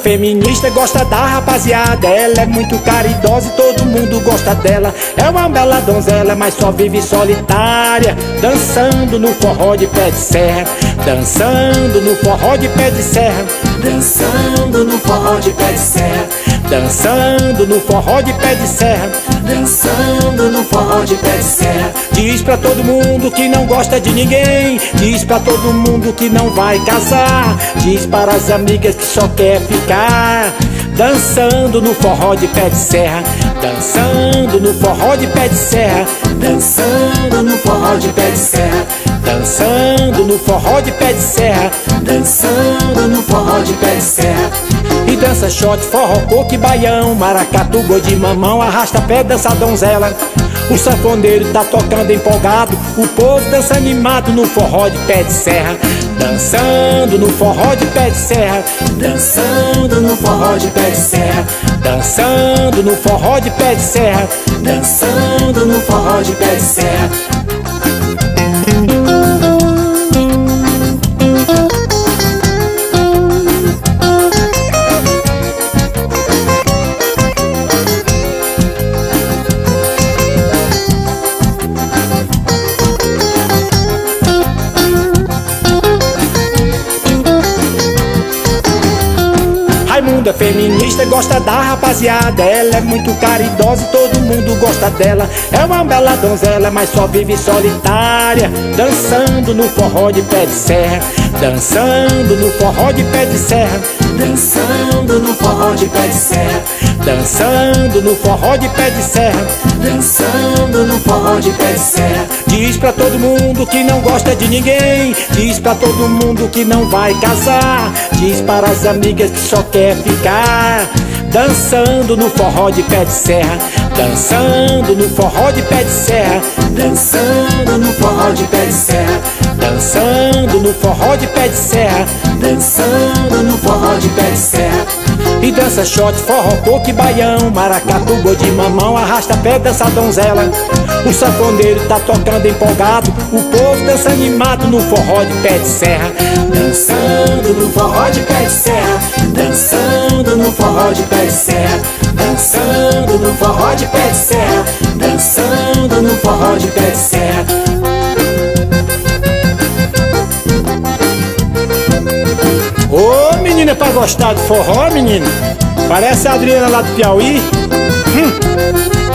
feminista gosta da rapaziada. Ela é muito caridosa e todo mundo gosta dela. É uma bela donzela, mas só vive solitária, dançando no forró de pé de serra. Dançando no forró de pé de serra. Dançando no forró de pé de serra. Dançando no forró de pé de serra. Dançando no forró de pé de serra. Diz pra todo mundo que não gosta de ninguém. Diz pra todo mundo que não vai casar. Diz para as amigas que só quer ficar dançando no forró de pé de serra. Dançando no forró de pé de serra. Dançando no forró de pé de serra. Dançando no forró de pé de serra. Dançando no forró de pé de serra. E dança shot, forró, coque, baião, maracatu, boi de mamão, arrasta pé, dança donzela. O sanfoneiro tá tocando empolgado, o povo dança animado no forró de pé de serra. Dançando no forró de pé de serra. Dançando no forró de pé de serra. Dançando no forró de pé de serra. Dançando no forró de pé de serra. Raimunda feminista gosta da rapaziada. Ela é muito caridosa e todo mundo gosta dela. É uma bela donzela, mas só vive solitária, dançando no forró de pé de serra. Dançando no forró de pé de serra. Dançando no forró de pé de serra. Dançando no forró de pé de serra. Dançando no forró de pé de serra. Diz pra todo mundo que não gosta de ninguém. Diz pra todo mundo que não vai casar. Diz para as amigas que só quer ficar dançando no forró de pé de serra. Dançando no forró de pé de serra. Dançando no forró de pé de serra. Dançando no forró de pé de serra. Dançando no forró de pé de serra. E dança shot, forró, coque, baião, maracatu, boi de mamão, arrasta pé, dança donzela. O sanfoneiro tá tocando empolgado, o povo dança animado no forró de pé de serra. Dançando no forró de pé de serra. Dançando no forró de pé de serra. Dançando no forró de pé de serra. Dançando no forró de pé de serra. Ô menina, pra gostar de forró, menina, parece a Adriana lá do Piauí.